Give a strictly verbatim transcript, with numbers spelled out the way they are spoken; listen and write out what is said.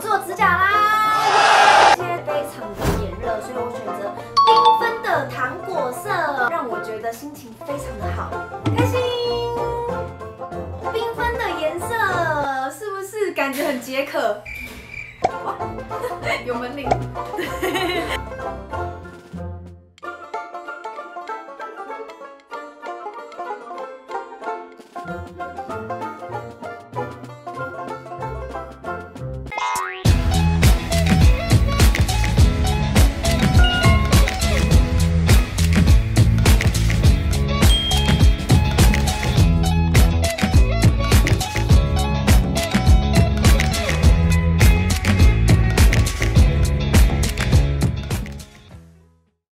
做指甲啦，今天非常的炎热，所以我选择缤纷的糖果色，让我觉得心情非常的好，开心。缤纷的颜色是不是感觉很解渴？哇，有门铃。